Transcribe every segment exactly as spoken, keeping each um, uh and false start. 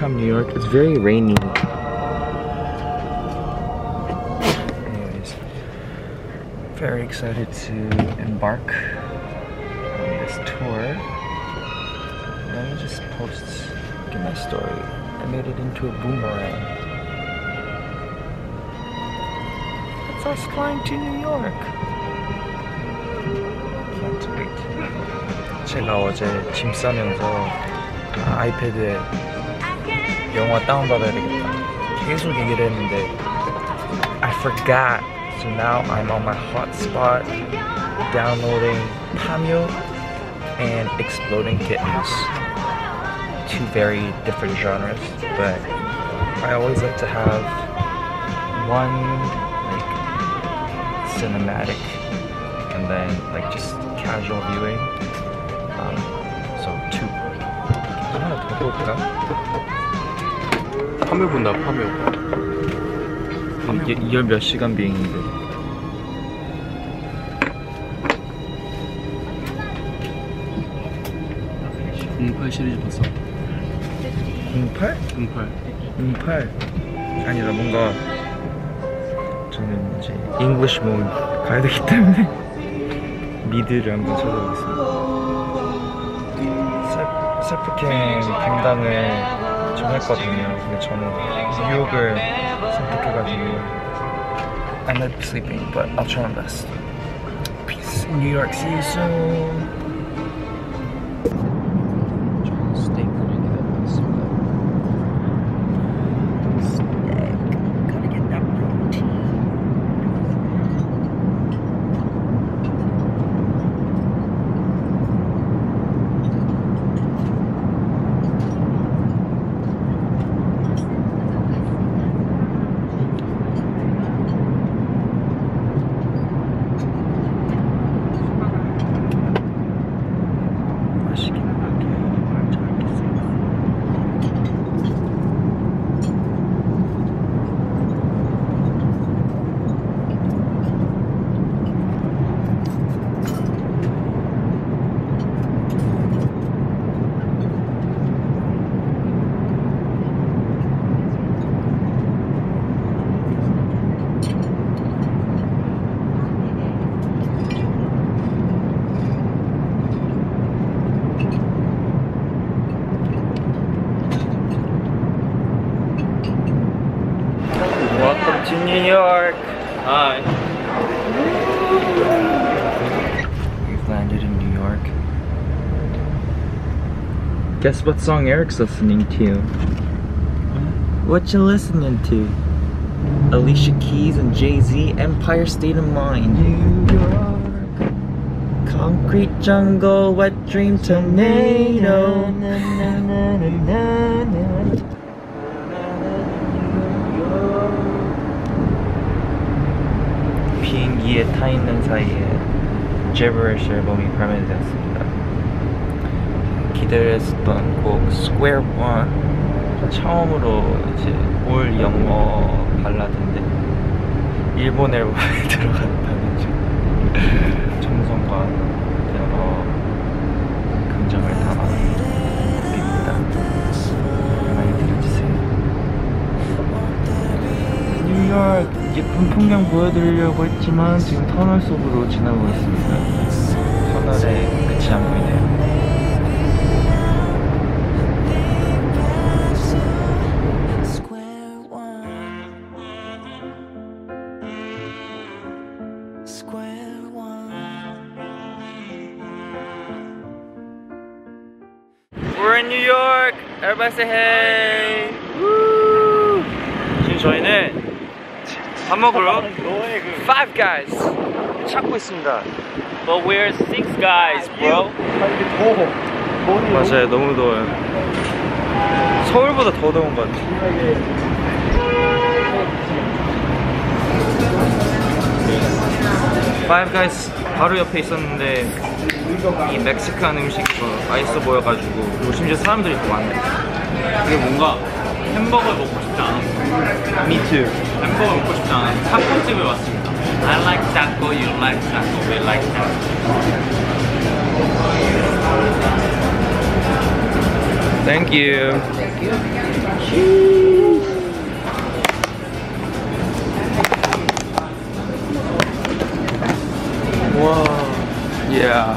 come New York. It's very rainy. Anyways, very excited to embark on this tour. Let me just post, get my story. I made it into a boomerang. It's us flying to New York. Can't wait. 제가 어제 짐 싸면서 아이패드에 영화 다운받아야 되겠다 계속 얘기를 했는데 I forgot. So now I'm on my hotspot downloading Pamyo and Exploding Kittens. Two very different genres, but I always like to have one like cinematic and then like just casual viewing. Um, so two. 하나 더 볼까? 파묘 본다, 파묘. 이게 이열 몇 시간 비행인데. 공팔 시리즈 봤어? 공팔? 공팔. 공팔 아니라 뭔가 저는 이제 English mode 가야 되기 때문에 미드를 한번 찾아보겠습니다. 셀프캠 담당을 정했거든요. 근데 저는 뉴욕을 선택해가지고 I might be sleeping, but I'll try my best. Peace. New York, see you soon. Welcome to New York. Hi. We've landed in New York. Guess what song Eric's listening to? What you listening to? Alicia Keys and Jay-Z, Empire State of Mind. New York. Concrete jungle, wet dream tornado. Na, na, na, na, na, na. 비행기에 타 있는 사이에 Gibberish 앨범이 발매되었습니다. 기다렸었던 곡 Square One, 처음으로 이제 올 영어 발라드인데 일본 앨범에 들어갔다는 점 정성과 여러 긍정을 담아 곡입니다. 많이 들어주세요. 뉴욕 예쁜 풍경 보여드리려고 했지만 지금 터널 속으로 지나고 있습니다. 터널에 끝이 안 보이네요. We're in New York! Everybody say hey! Woo! 지금 저희는 밥 먹으러 Five Guys 찾고 있습니다. But we're six guys, bro. 맞아요, 너무 더워요. 서울보다 더 더운 것 같아요. Five Guys 바로 옆에 있었는데 이 멕시칸 음식 맛있어 보여가지고, 그리고 심지어 사람들이 더 많네. 그게 뭔가 햄버거 먹고 싶지 않았어. Me too. 햄버거 먹고 싶지 않아서 타코집에 왔습니다. I like taco, you like taco, we like taco. Thank you. Thank you. 와, yeah.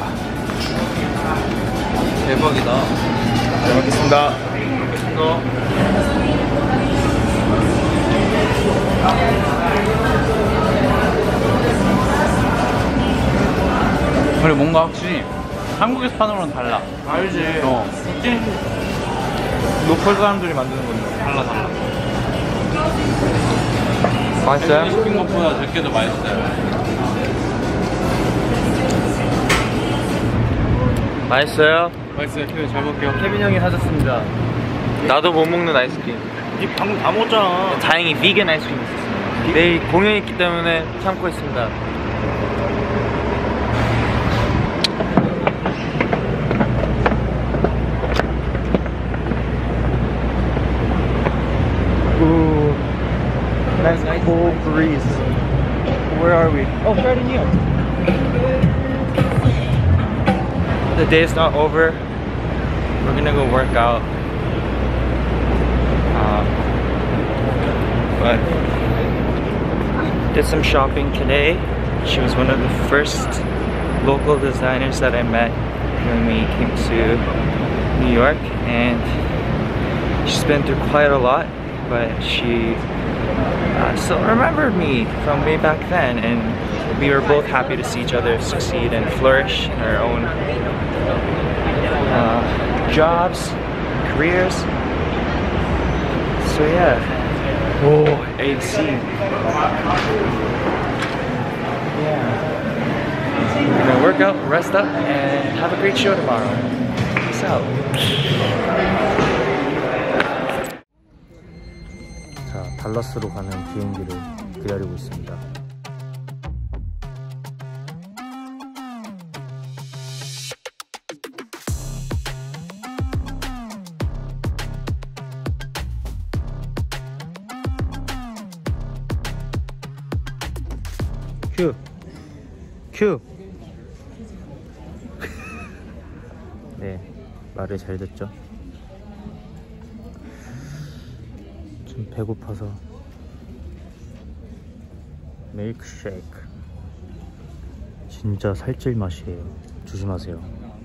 대박이다. 잘 먹겠습니다. 이거. 그래 뭔가 확실히 한국에서 파는 거랑 달라. 알지. 어. 찐 로컬 사람들이 만드는 건데. 달라 달라. 맛있어요? 시킨 것보다 저게 더 맛있어요. 맛있어요? 맛있어요. 케빈 잘 먹게요. 케빈 형이 사줬습니다. 나도 못 먹는 아이스크림. 니 방금 다 먹었잖아. 다행히 비건 아이스크림 있었어요. 내일 공연이 있기 때문에 참고 있습니다. Ooh, nice cool breeze. Where are we? Oh, right in you. The day is not over. We're gonna go work out. Um, but did some shopping today. She was one of the first local designers that I met when we came to New York, and she's been through quite a lot, but she uh, still remembered me from way back then, and we were both happy to see each other succeed and flourish in our own uh, jobs, careers. So yeah. Oh, A C. Yeah. We're gonna work out, rest up, and have a great show tomorrow. Peace out. 자, 달라스로 가는 비행기를 기다리고 있습니다. 큐! 큐! 네, 말을 잘 듣죠? 좀 배고파서 밀크쉐이크 진짜 살찔 맛이에요. 조심하세요.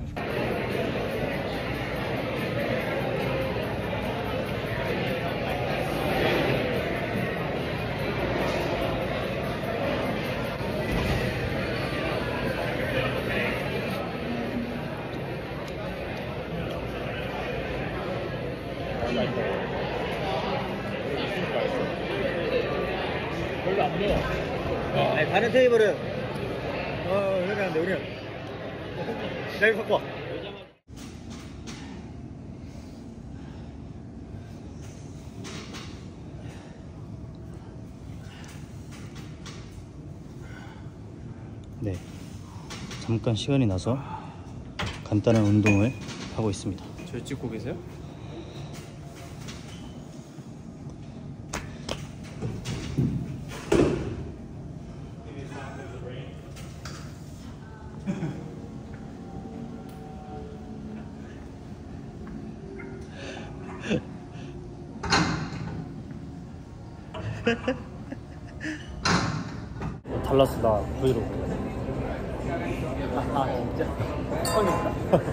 별로 안 매워. 어. 아니, 다른 테이블은 어 이렇게 하는데 우리는 여기 갖고 와. 네, 잠깐 시간이 나서 간단한 운동을 하고 있습니다. 저를 찍고 계세요? 달라스다 브이로그. 아 진짜? 처음이다.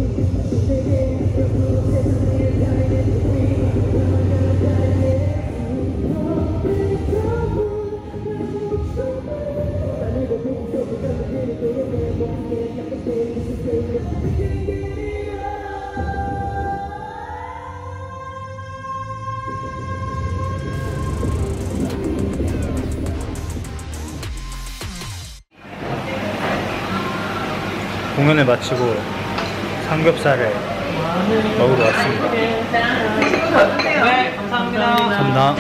공연을 마치고 삼겹살을 먹으러 왔습니다. 네, 감사합니다. 감사합니다.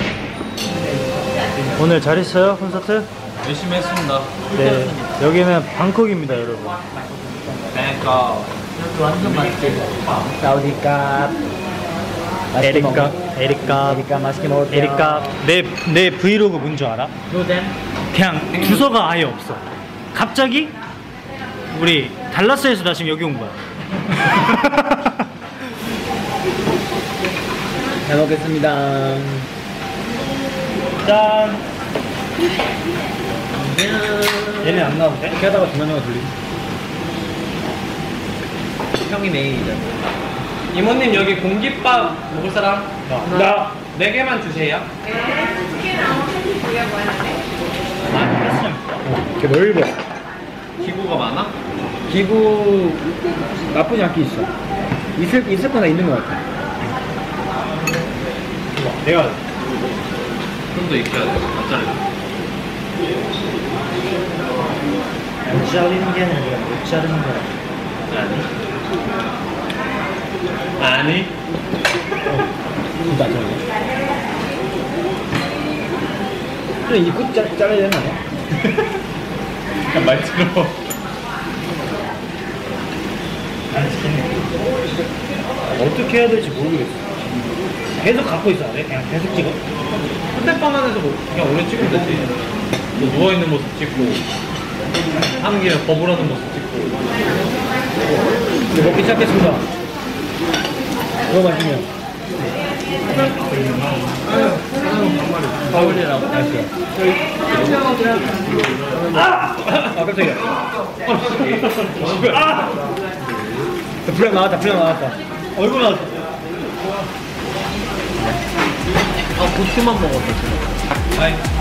오늘 잘했어요 콘서트? 열심히 했습니다. 네, 여기는 방콕입니다 여러분. 그러니까 완전 맛있게. 사우디캅. 에리카 에리카 에리카 맛있게 먹을게요. 에리카 내, 내 브이로그 뭔 줄 알아? 노잼. 그냥 주소가 아예 없어. 갑자기 우리 달라스에서 나 지금 여기 온 거야. 잘 먹겠습니다. 짠. 얘네 안 나오는데? 이렇게 하다가 중간중간 돌리고. 형이 메인이죠. 이모님 여기 공깃밥 먹을 사람? 나. 네 개만 주세요. 이렇게 넓어. 기구가 많아? 기구 나쁘지 않게 있어. 있을 있을 거나 있는 것 같아. 내가 좀 더 익혀야 돼. 맞자리. 못 자르는 게 아니라 못 자르는 거야. 아니. 아니. 진짜 안 잘려. 그래 이끝 잘라야 되는 거 아니야? 그냥 말 들어. 어떻게 해야 될지 모르겠어. 계속 갖고 있어야 돼? 그냥 계속 찍어? 휴대폰 안에서 뭐 그냥 오래 찍으면 되지. 뭐 누워있는 모습 찍고 하는 길에 버블하는 모습 찍고. 이제 먹기 시작했습니다. 이거 마시면. 버블이라고. 맛있어요. 아! 아 깜짝이야. 아! 불량 나왔다. 불량 나왔다. 얼굴 나왔어. 아 고추만 먹었어 지금. 아이.